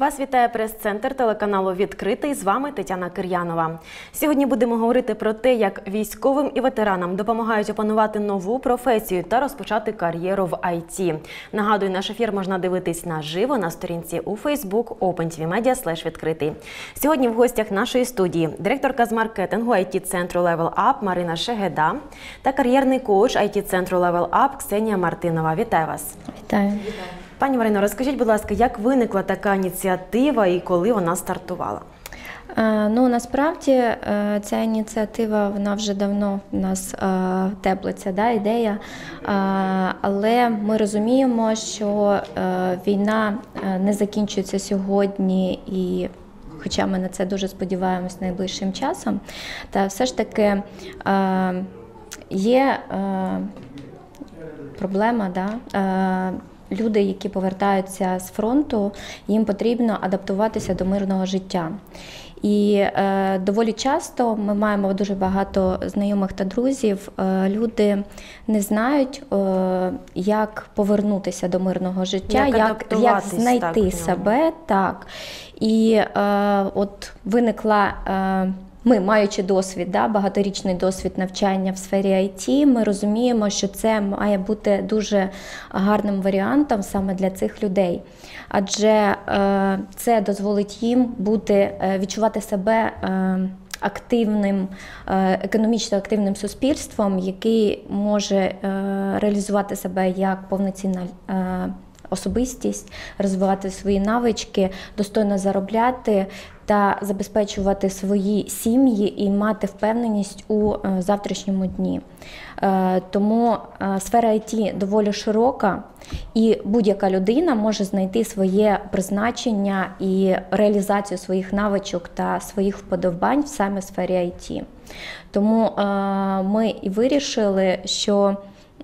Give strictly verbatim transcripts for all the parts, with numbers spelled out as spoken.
Вас вітає прес-центр телеканалу «Відкритий». З вами Тетяна Кир'янова. Сьогодні будемо говорити про те, як військовим і ветеранам допомагають опанувати нову професію та розпочати кар'єру в ай ті. Нагадую, наш ефір можна дивитись наживо на сторінці у Facebook OpenTVMedia слеш відкритий. Сьогодні в гостях нашої студії директорка з маркетингу ай ті-центру Level Up Марина Шегеда та кар'єрний коуч ай ті-центру Level Up Ксенія Мартинова. Вітаю вас! Вітаю! Пані Марино, розкажіть, будь ласка, як виникла така ініціатива і коли вона стартувала? Ну, насправді, ця ініціатива, вона вже давно в нас теплиться, да, ідея, але ми розуміємо, що війна не закінчується сьогодні, і хоча ми на це дуже сподіваємось найближчим часом, та все ж таки є проблема, да, люди, які повертаються з фронту, їм потрібно адаптуватися до мирного життя. І е, доволі часто ми маємо дуже багато знайомих та друзів, е, люди не знають, е, як повернутися до мирного життя, як, як, як знайти так, себе. Так. І е, от виникла... Е, Ми, маючи досвід, да, багаторічний досвід навчання в сфері ай ті, ми розуміємо, що це має бути дуже гарним варіантом саме для цих людей. Адже е, це дозволить їм бути, е, відчувати себе е, активним, е, економічно активним суспільством, який може е, реалізувати себе як повноцінна е, особистість, розвивати свої навички, достойно заробляти та забезпечувати свої сім'ї і мати впевненість у завтрашньому дні. Тому сфера ай ті доволі широка, і будь-яка людина може знайти своє призначення і реалізацію своїх навичок та своїх вподобань саме в сфері ай ті. Тому ми і вирішили, що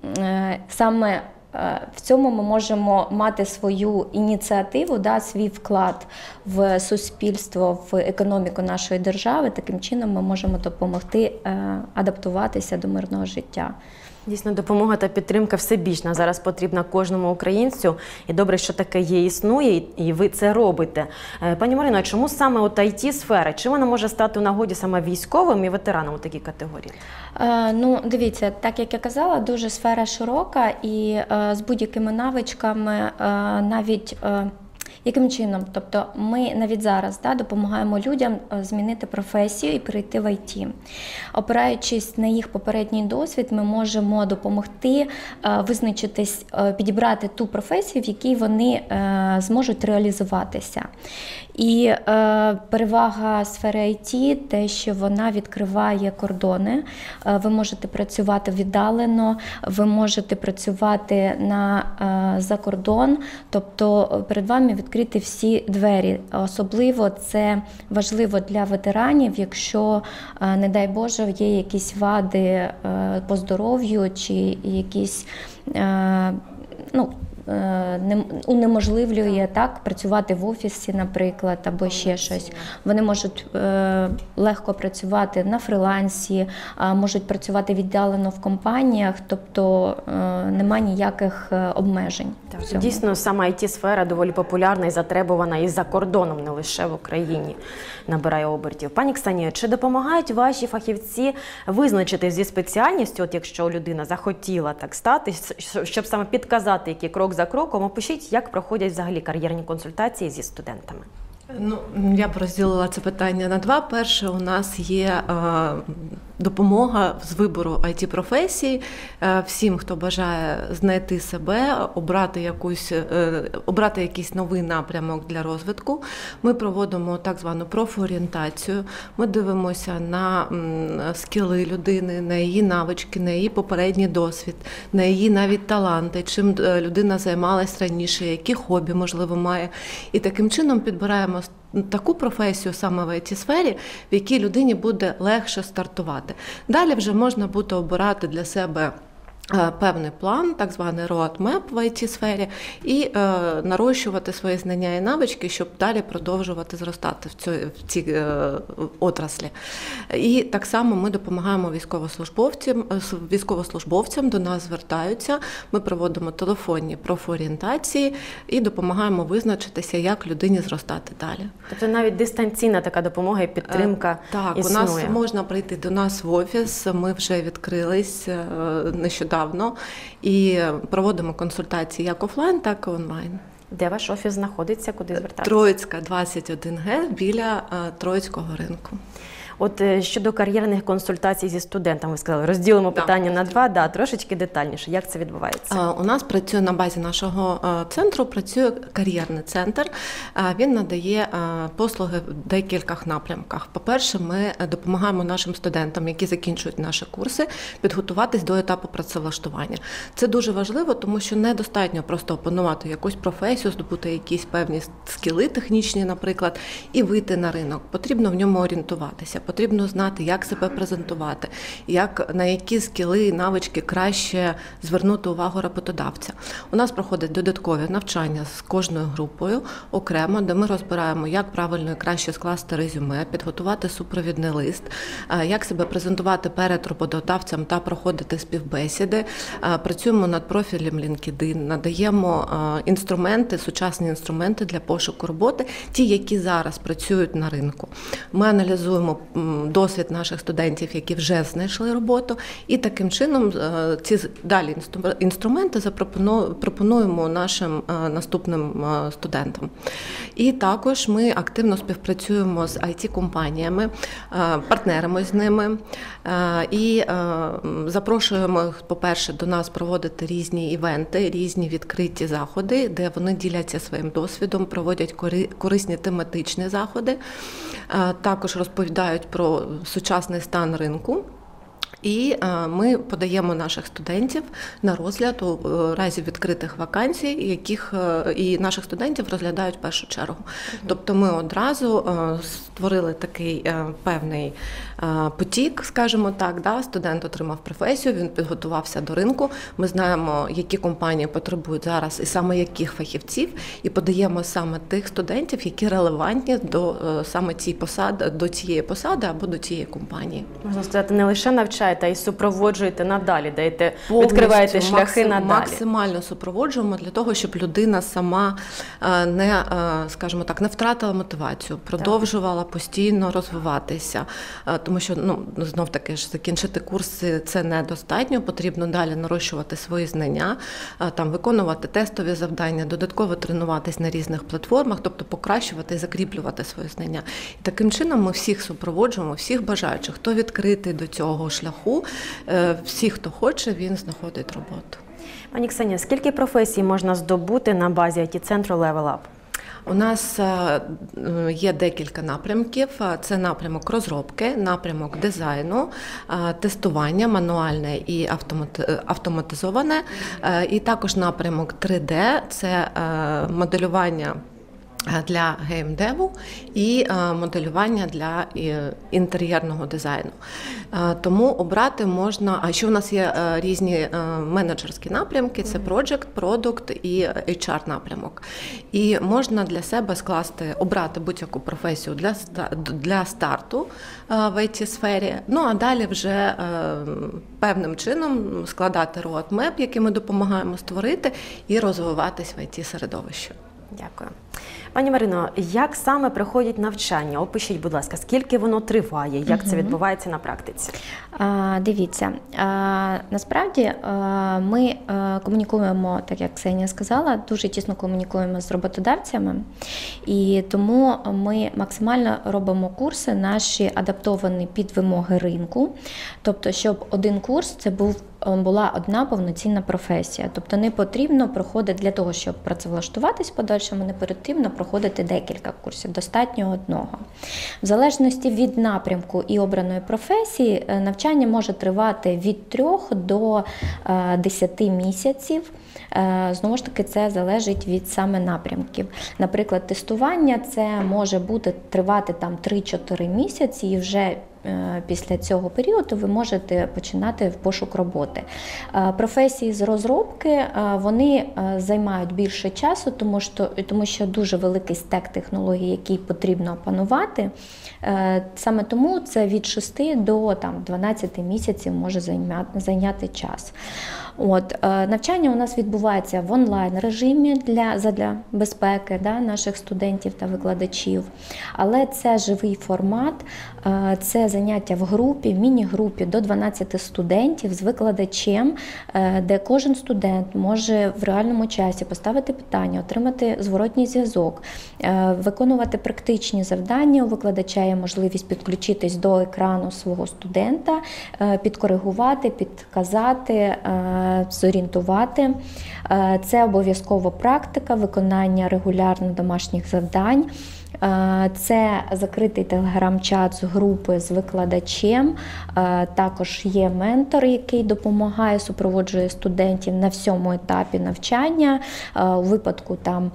саме в цьому ми можемо мати свою ініціативу, да, свій вклад в суспільство, в економіку нашої держави. Таким чином ми можемо допомогти адаптуватися до мирного життя. Дійсно, допомога та підтримка всебічна зараз потрібна кожному українцю. І добре, що таке є, існує, і ви це робите. Пані Марино, а чому саме от ай ті-сфера? Чи вона може стати у нагоді саме військовим і ветеранам у такій категорії? Е, ну, дивіться, так як я казала, дуже сфера широка, і е, з будь-якими навичками, е, навіть... Е, Яким чином? Тобто ми навіть зараз, да, допомагаємо людям змінити професію і перейти в ай ті. Опираючись на їх попередній досвід, ми можемо допомогти визначитись, підібрати ту професію, в якій вони зможуть реалізуватися. І е, перевага сфери ай ті – те, що вона відкриває кордони. Е, ви можете працювати віддалено, ви можете працювати на, е, за кордон, тобто перед вами відкриті всі двері. Особливо це важливо для ветеранів, якщо, е, не дай Боже, є якісь вади е, по здоров'ю чи якісь, е, ну, унеможливлює так працювати в офісі, наприклад, або ще щось. Вони можуть е, легко працювати на фрилансі, е, можуть працювати віддалено в компаніях, тобто е, немає ніяких обмежень. Так, дійсно, сама ай ті-сфера доволі популярна і затребувана і за кордоном, не лише в Україні набирає обертів. Пані Ксенія, чи допомагають ваші фахівці визначити зі спеціальністю, от якщо людина захотіла так стати, щоб саме підказати, який крок за кроком, опишіть, як проходять взагалі кар'єрні консультації зі студентами? Ну, я б розділила це питання на два. Перше, у нас є е, допомога з вибору ай ті-професій е, всім, хто бажає знайти себе, обрати, якусь, е, обрати якийсь новий напрямок для розвитку. Ми проводимо так звану профорієнтацію. Ми дивимося на м, скіли людини, на її навички, на її попередній досвід, на її навіть таланти, чим людина займалась раніше, які хобі, можливо, має. І таким чином підбираємо таку професію саме в ай ті-сфері, в якій людині буде легше стартувати. Далі вже можна буде обирати для себе певний план, так званий roadmap в ай ті-сфері, і е, нарощувати свої знання і навички, щоб далі продовжувати зростати в цій, в цій е, отраслі. І так само ми допомагаємо військовослужбовцям, військовослужбовцям до нас звертаються, ми проводимо телефонні профорієнтації і допомагаємо визначитися, як людині зростати далі. Тобто навіть дистанційна така допомога і підтримка е, Так, існує. У нас можна прийти до нас в офіс, ми вже відкрились е, нещодавно, і проводимо консультації як офлайн, так і онлайн. Де ваш офіс знаходиться, куди звертатися? Троїцька, двадцять один ге, біля Троїцького ринку. От щодо кар'єрних консультацій зі студентами, ви сказали, розділимо Да. питання на два, да, трошечки детальніше. Як це відбувається? У нас працює на базі нашого центру, працює кар'єрний центр. Він надає послуги в декількох напрямках. По-перше, ми допомагаємо нашим студентам, які закінчують наші курси, підготуватись до етапу працевлаштування. Це дуже важливо, тому що недостатньо просто опанувати якусь професію, здобути якісь певні скіли технічні, наприклад, і вийти на ринок. Потрібно в ньому орієнтуватися. Потрібно знати, як себе презентувати, як, на які скіли і навички краще звернути увагу роботодавця. У нас проходять додаткові навчання з кожною групою окремо, де ми розбираємо, як правильно і краще скласти резюме, підготувати супровідний лист, як себе презентувати перед роботодавцем та проходити співбесіди. Працюємо над профілем LinkedIn, надаємо інструменти, сучасні інструменти для пошуку роботи, ті, які зараз працюють на ринку. Ми аналізуємо досвід наших студентів, які вже знайшли роботу, і таким чином ці далі інструменти запропонуємо нашим наступним студентам. І також ми активно співпрацюємо з ай ті-компаніями, партнерами з ними і запрошуємо їх, по-перше, до нас проводити різні івенти, різні відкриті заходи, де вони діляться своїм досвідом, проводять корисні тематичні заходи, також розповідають про сучасний стан ринку. І ми подаємо наших студентів на розгляд у разі відкритих вакансій, яких і наших студентів розглядають в першу чергу. Тобто ми одразу створили такий певний потік, скажімо так, да? Студент отримав професію, він підготувався до ринку, ми знаємо, які компанії потребують зараз і саме яких фахівців, і подаємо саме тих студентів, які релевантні до саме цієї посади, до цієї посади або до цієї компанії. Можна сказати, не лише навчаєте, а й супроводжуєте надалі, даєте, відкриваєте шляхи максим, надалі. Максимально супроводжуємо для того, щоб людина сама не, скажімо так, не втратила мотивацію, продовжувала постійно розвиватися. Тому що, ну, знов таки ж, закінчити курси – це недостатньо, потрібно далі нарощувати свої знання, там, виконувати тестові завдання, додатково тренуватись на різних платформах, тобто покращувати і закріплювати свої знання. І таким чином ми всіх супроводжуємо, всіх бажаючих, хто відкритий до цього шляху, всі, хто хоче, він знаходить роботу. Пані Ксенія, скільки професій можна здобути на базі ай ті-центру Level Up? У нас є декілька напрямків. Це напрямок розробки, напрямок дизайну, тестування мануальне і автоматизоване, і також напрямок три де – це моделювання для геймдеву і моделювання для інтер'єрного дизайну. Тому обрати можна, а ще у нас є різні менеджерські напрямки, це Project, Product і ейч ар напрямок. І можна для себе скласти, обрати будь-яку професію для, для старту в ай ті-сфері, ну а далі вже певним чином складати roadmap, який ми допомагаємо створити, і розвиватись в ай ті-середовищі. Дякую. Пані Марино, як саме проходять навчання? Опишіть, будь ласка, скільки воно триває, як угу. це відбувається на практиці? А, дивіться, а, насправді а, ми а, комунікуємо, так як Ксенія сказала, дуже тісно комунікуємо з роботодавцями, і тому ми максимально робимо курси наші адаптовані під вимоги ринку, тобто, щоб один курс це був була одна повноцінна професія. Тобто не потрібно проходити для того, щоб працевлаштуватись в подальшому, не потрібно проходити декілька курсів, достатньо одного. В залежності від напрямку і обраної професії навчання може тривати від трьох до десяти місяців. Знову ж таки, це залежить від саме напрямків. Наприклад, тестування це може бути тривати там три-чотири місяці, і вже після цього періоду ви можете починати в пошук роботи. Професії з розробки, вони займають більше часу, тому що, тому що дуже великий стек технологій, який потрібно опанувати. Саме тому це від шести до там, дванадцяти місяців може зайняти, зайняти час. От, навчання у нас відбувається в онлайн-режимі для, задля безпеки, да, наших студентів та викладачів. Але це живий формат, це заняття в групі, в міні-групі до дванадцяти студентів з викладачем, де кожен студент може в реальному часі поставити питання, отримати зворотній зв'язок, виконувати практичні завдання. У викладача є можливість підключитись до екрану свого студента, підкоригувати, підказати, зорієнтувати. Це обов'язково практика, виконання регулярно домашніх завдань. Це закритий телеграм-чат з групи з викладачем. Також є ментор, який допомагає, супроводжує студентів на всьому етапі навчання. У випадку там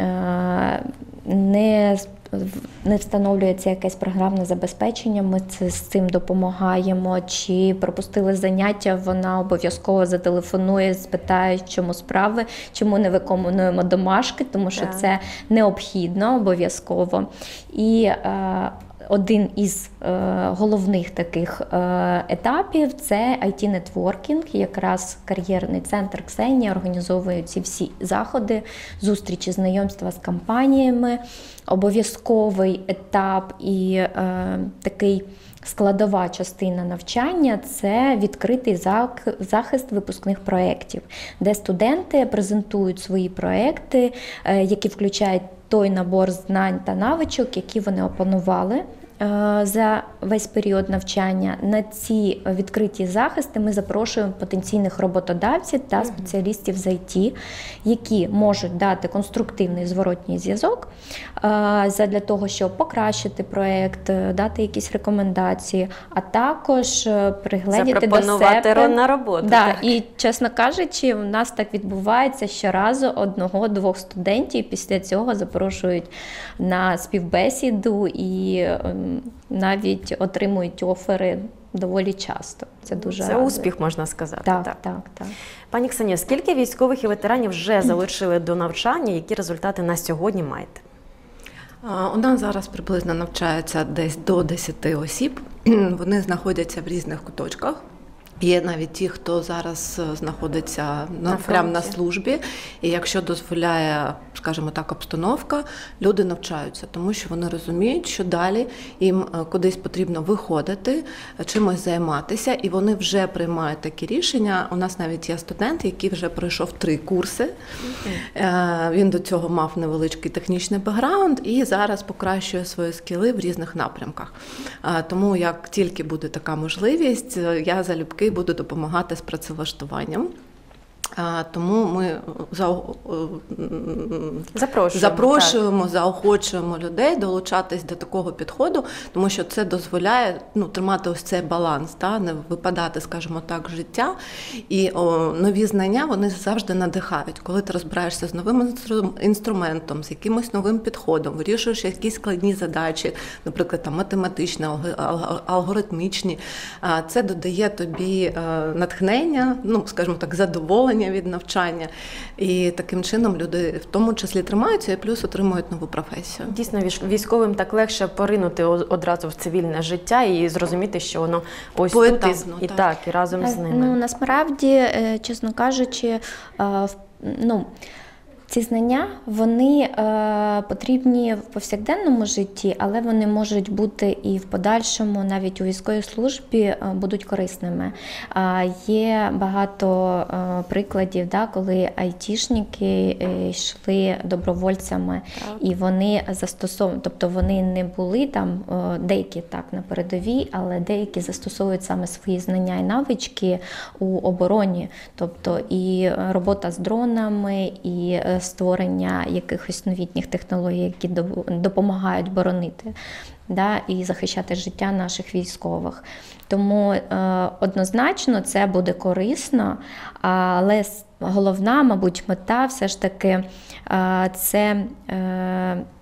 не не встановлюється якесь програмне забезпечення, ми це, з цим допомагаємо. Чи пропустили заняття, вона обов'язково зателефонує, спитає, в чому справи, чому не виконуємо домашки, тому що yeah. це необхідно обов'язково. І е, один із е, головних таких е, етапів – це ай ті-нетворкінг. Якраз кар'єрний центр «Ксенія» організовує ці всі заходи, зустрічі, знайомства з компаніями. Обов'язковий етап і е, такий складова частина навчання – це відкритий захист випускних проєктів, де студенти презентують свої проєкти, е, які включають той набор знань та навичок, які вони опанували за весь період навчання. На ці відкриті захисти ми запрошуємо потенційних роботодавців та спеціалістів з ай ті, які можуть дати конструктивний зворотній зв'язок для того, щоб покращити проєкт, дати якісь рекомендації, а також пригледіти до себе на роботу. Да, так. І, чесно кажучи, у нас так відбувається щоразу одного-двох студентів після цього запрошують на співбесіду і навіть отримують офери доволі часто. Це дуже Це радує. успіх, можна сказати. Так, так, так, так. Пані Ксенія, скільки військових і ветеранів вже залучили до навчання? Які результати на сьогодні маєте? У нас зараз приблизно навчається десь до десяти осіб. Вони знаходяться в різних куточках. Є навіть ті, хто зараз знаходиться на, на прямо на службі, і якщо дозволяє, скажімо так, обстановка, люди навчаються, тому що вони розуміють, що далі їм кудись потрібно виходити, чимось займатися, і вони вже приймають такі рішення. У нас навіть є студент, який вже пройшов три курси, okay. Він до цього мав невеличкий технічний бекграунд і зараз покращує свої скіли в різних напрямках. Тому як тільки буде така можливість, я залюбки буду допомагати з працевлаштуванням. Тому ми запрошуємо, запрошуємо заохочуємо людей долучатись до такого підходу, тому що це дозволяє ну, тримати ось цей баланс, та, не випадати, скажімо так, з життя. І о, нові знання, вони завжди надихають. Коли ти розбираєшся з новим інструментом, з якимось новим підходом, вирішуєш якісь складні задачі, наприклад, там, математичні, алгоритмічні, це додає тобі натхнення, ну, скажімо так, задоволення від навчання. І таким чином люди в тому числі тримаються і плюс отримують нову професію. Дійсно, військовим так легше поринути одразу в цивільне життя і зрозуміти, що воно ось поетапно, тут і, так. і так, і разом з ними. Ну, насправді, чесно кажучи, ну, ці знання, вони е, потрібні в повсякденному житті, але вони можуть бути і в подальшому, навіть у військовій службі, е, будуть корисними. Е, є багато е, прикладів, да, коли айтішники е, йшли добровольцями, так. І вони застосовують, тобто вони не були там, е, деякі так на передовій, але деякі застосовують саме свої знання і навички у обороні, тобто і робота з дронами, і створення якихось новітніх технологій, які допомагають боронити, да, і захищати життя наших військових. Тому е, однозначно це буде корисно, але головна, мабуть, мета все ж таки е, це е,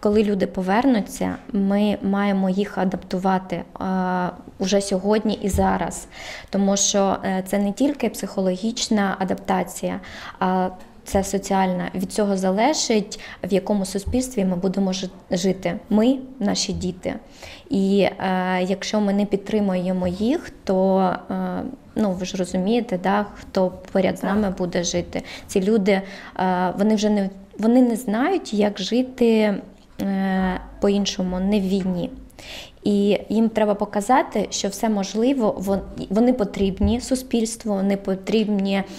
коли люди повернуться, ми маємо їх адаптувати а, уже сьогодні і зараз. Тому що це не тільки психологічна адаптація, а це соціальна. Від цього залежить, в якому суспільстві ми будемо жити. Ми, наші діти. І е, якщо ми не підтримуємо їх, то, е, ну, ви ж розумієте, да, хто поряд з нами буде жити. Ці люди, е, вони вже не, вони не знають, як жити е, по-іншому, не в війні. І їм треба показати, що все можливо, вони потрібні суспільству, вони потрібні е,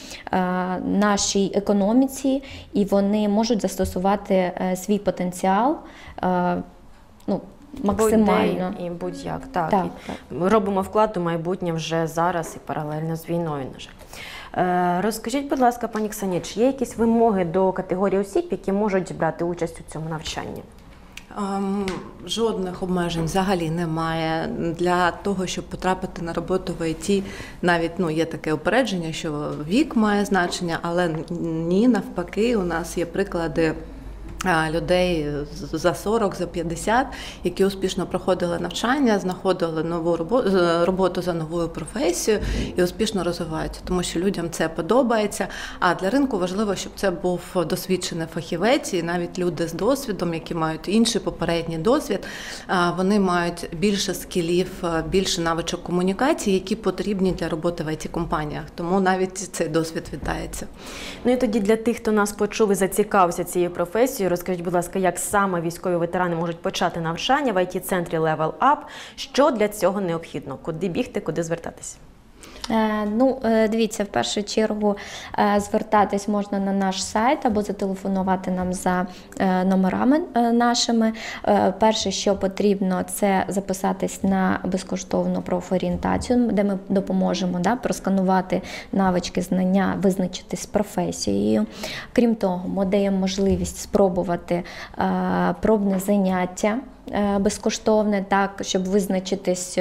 нашій економіці, і вони можуть застосувати е, свій потенціал е, ну, максимально. Будь-де і будь-як. Так. Так, І так. Ми робимо вклад у майбутнє вже зараз і паралельно з війною, на жаль. Е, розкажіть, будь ласка, пані Ксенія, чи є якісь вимоги до категорії осіб, які можуть брати участь у цьому навчанні? Um, жодних обмежень взагалі немає. Для того, щоб потрапити на роботу в ай ті, навіть ну, є таке упередження, що вік має значення, але ні, навпаки, у нас є приклади людей за сорок, за п'ятдесят, які успішно проходили навчання, знаходили нову роботу, роботу за новою професією і успішно розвиваються, тому що людям це подобається. А для ринку важливо, щоб це був досвідчений фахівець, і навіть люди з досвідом, які мають інший попередній досвід, вони мають більше скілів, більше навичок комунікації, які потрібні для роботи в ай ті-компаніях. Тому навіть цей досвід вітається. Ну і тоді для тих, хто нас почув і зацікавився цією професією, розкажіть, будь ласка, як саме військові ветерани можуть почати навчання в ай ті-центрі Level Up? Що для цього необхідно? Куди бігти, куди звертатись? Ну, дивіться, в першу чергу звертатись можна на наш сайт або зателефонувати нам за номерами нашими. Перше, що потрібно, це записатись на безкоштовну профорієнтацію, де ми допоможемо да, просканувати навички, знання, визначитись з професією. Крім того, ми даємо можливість спробувати пробне заняття безкоштовне, так, щоб визначитись,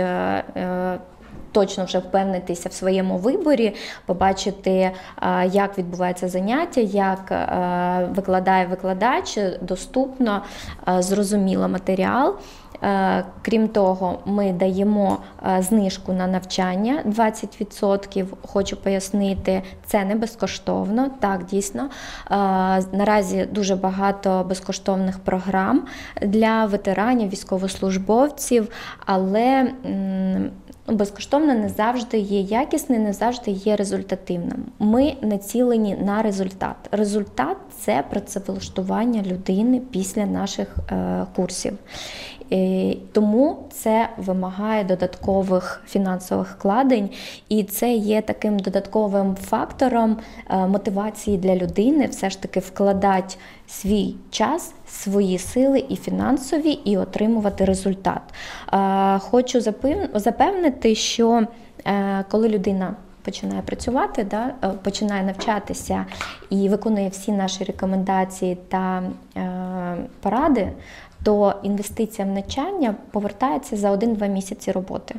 точно вже впевнитися в своєму виборі, побачити, як відбувається заняття, як викладає викладач, доступно, зрозуміло матеріал. Крім того, ми даємо знижку на навчання двадцять відсотків. Хочу пояснити, це не безкоштовно, так, дійсно. Наразі дуже багато безкоштовних програм для ветеранів, військовослужбовців, але безкоштовно не завжди є якісним, не завжди є результативним. Ми націлені на результат. Результат – це працевлаштування людини після наших е, курсів. І тому це вимагає додаткових фінансових вкладень, і це є таким додатковим фактором е, мотивації для людини все ж таки вкладати свій час, свої сили і фінансові, і отримувати результат. Е, хочу запевнити, що е, коли людина починає працювати, да, починає навчатися і виконує всі наші рекомендації та е, поради, то інвестиція в навчання повертається за один-два місяці роботи.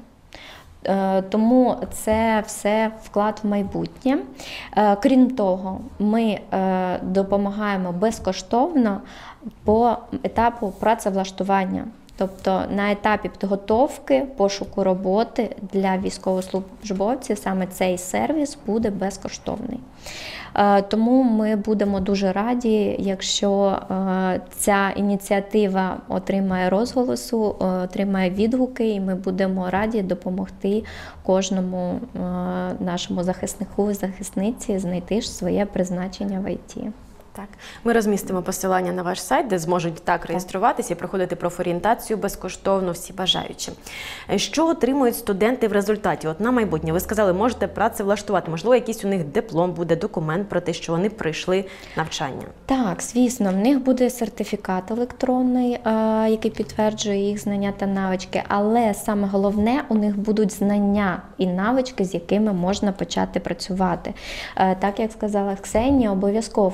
Тому це все вклад в майбутнє. Крім того, ми допомагаємо безкоштовно по етапу працевлаштування. Тобто на етапі підготовки, пошуку роботи для військовослужбовців саме цей сервіс буде безкоштовний. Тому ми будемо дуже раді, якщо ця ініціатива отримає розголосу, отримає відгуки, і ми будемо раді допомогти кожному нашому захиснику і захисниці знайти ж своє призначення в ай ті. Так, ми розмістимо посилання на ваш сайт, де зможуть так реєструватися і проходити профорієнтацію безкоштовно всі бажаючі. Що отримують студенти в результаті? От на майбутнє, ви сказали, можете працевлаштувати, можливо, якийсь у них диплом буде, документ про те, що вони пройшли навчання. Так, звісно, в них буде сертифікат електронний, який підтверджує їх знання та навички, але саме головне, у них будуть знання і навички, з якими можна почати працювати. Так, як сказала Ксенія, обов'язково вони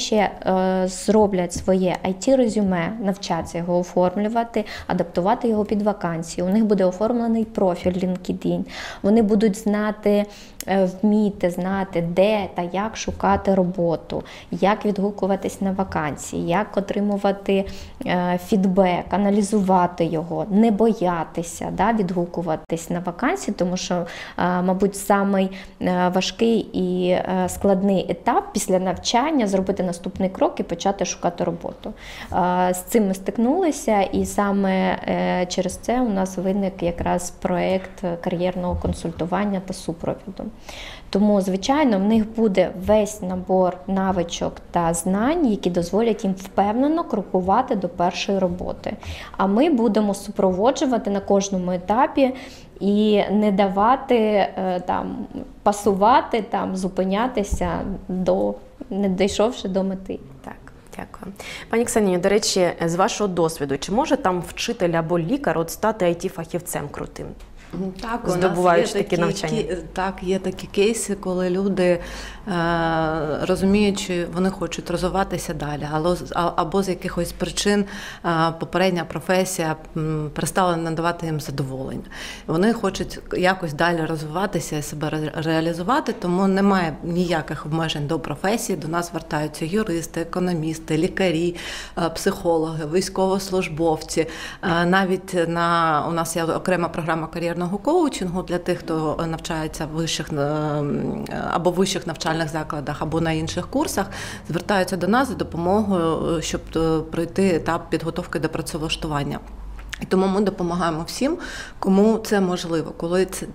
ще е, зроблять своє ай ті-резюме, навчаться його оформлювати, адаптувати його під вакансії. У них буде оформлений профіль LinkedIn. Вони будуть знати, е, вміти знати, де та як шукати роботу, як відгукуватись на вакансії, як отримувати е, фідбек, аналізувати його, не боятися, да, відгукуватись на вакансії, тому що, е, мабуть, самий е, важкий і е, складний етап після навчання зробити наступний крок і почати шукати роботу. Е, з цим ми стикнулися, і саме е, через це у нас виник якраз проєкт кар'єрного консультування та супроводу. Тому, звичайно, в них буде весь набор навичок та знань, які дозволять їм впевнено крокувати до першої роботи. А ми будемо супроводжувати на кожному етапі і не давати там пасувати, там зупинятися до не дійшовши до мети. Так. Дякую. Пані Ксенію, до речі, з вашого досвіду, чи може там вчитель або лікар от стати ай ті-фахівцем крутим? Так, здобуваючи у нас є такі навчання. Так, є такі кейси, коли люди, е, розуміючи, вони хочуть розвиватися далі, або, або з якихось причин е, попередня професія м, перестала надавати їм задоволення. Вони хочуть якось далі розвиватися і себе ре- реалізувати, тому немає ніяких обмежень до професії. До нас звертаються юристи, економісти, лікарі, е, психологи, військовослужбовці. Е, навіть на, у нас є окрема програма кар'єрного коучингу для тих, хто навчається в вищих або в вищих навчальних закладах, або на інших курсах, звертаються до нас за допомогою, щоб пройти етап підготовки до працевлаштування. І тому ми допомагаємо всім, кому це можливо, коли це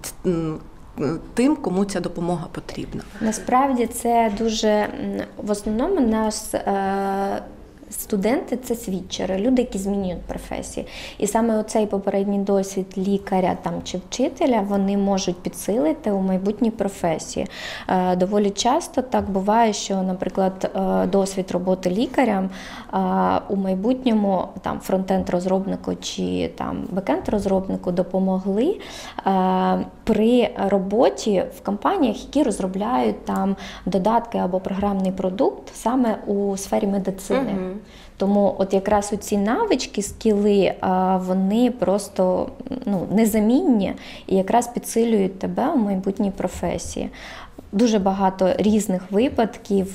тим, кому ця допомога потрібна. Насправді це дуже, в основному наш е, студенти – це світчери, люди, які змінюють професії. І саме оцей попередній досвід лікаря там, чи вчителя вони можуть підсилити у майбутній професії. Е, доволі часто так буває, що, наприклад, е, досвід роботи лікарем е, у майбутньому там, фронтенд-розробнику чи там, бекенд-розробнику допомогли е, при роботі в компаніях, які розробляють там, додатки або програмний продукт саме у сфері медицини. Угу. Тому от якраз ці навички, скіли, вони просто ну, незамінні і якраз підсилюють тебе у майбутній професії. Дуже багато різних випадків,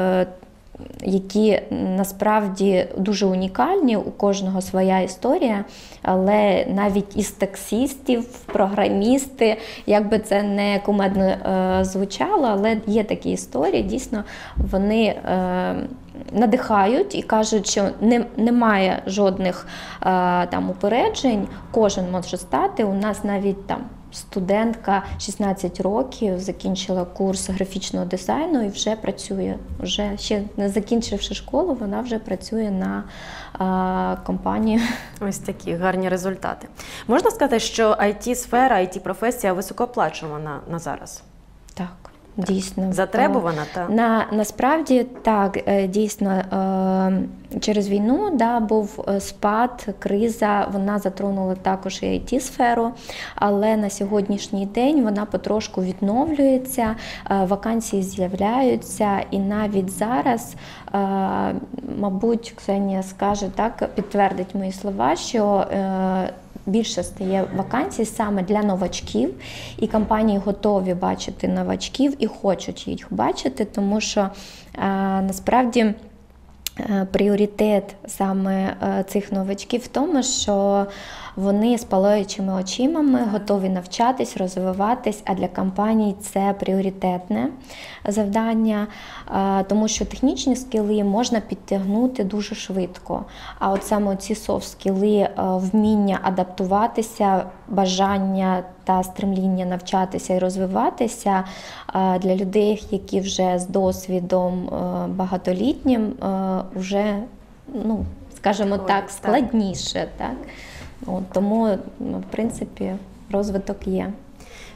які насправді дуже унікальні, у кожного своя історія, але навіть із таксистів, програмісти, як би це не кумедно е, звучало, але є такі історії, дійсно, вони е, надихають і кажуть, що не, немає жодних е, там упереджень, кожен може стати, у нас навіть там студентка шістнадцять років, закінчила курс графічного дизайну і вже працює. Вже ще не закінчивши школу, вона вже працює на а, компанії. Ось такі гарні результати. Можна сказати, що ай ті-сфера, ай ті-професія високооплачувана на зараз? Так. Дійсно. Затребувана? Та? На, насправді, так, дійсно, через війну да, був спад, криза, вона затронула також і ай ті-сферу, але на сьогоднішній день вона потрошку відновлюється, вакансії з'являються, і навіть зараз, мабуть, Ксенія скаже, так, підтвердить мої слова, що більше стає вакансій саме для новачків, і компанії готові бачити новачків і хочуть їх бачити, тому що е, насправді е, пріоритет саме е, цих новачків в тому, що вони з палаючими очима готові навчатись, розвиватись, а для компаній це пріоритетне завдання, тому що технічні скіли можна підтягнути дуже швидко. А от саме ці софт-скіли, вміння адаптуватися, бажання та стремління навчатися і розвиватися для людей, які вже з досвідом багатолітнім, вже, ну, скажімо так, складніше, так? От, тому, ну, в принципі, розвиток є.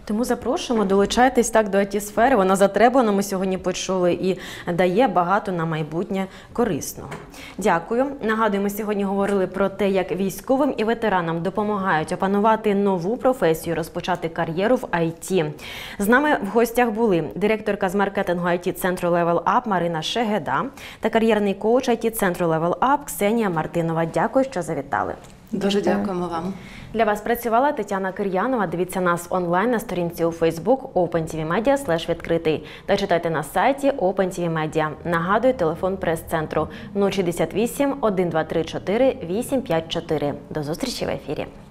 Тому запрошуємо, долучайтесь так до ай ті-сфери. Вона затребувана, ми сьогодні почули, і дає багато на майбутнє корисного. Дякую. Нагадую, ми сьогодні говорили про те, як військовим і ветеранам допомагають опанувати нову професію, розпочати кар'єру в ай ті. З нами в гостях були директорка з маркетингу ай ті-центру Level Up Марина Шегеда та кар'єрний коуч ай ті-центру Level Up Ксенія Мартинова. Дякую, що завітали. Дуже дякуємо вам. Для вас працювала Тетяна Кир'янова. Дивіться нас онлайн на сторінці у Facebook OpenTVMedia слеш відкритий та читайте на сайті OpenTVMedia. Нагадую, телефон прес-центру нуль шістдесят вісім, один два три чотири, вісім п'ять чотири. До зустрічі в ефірі.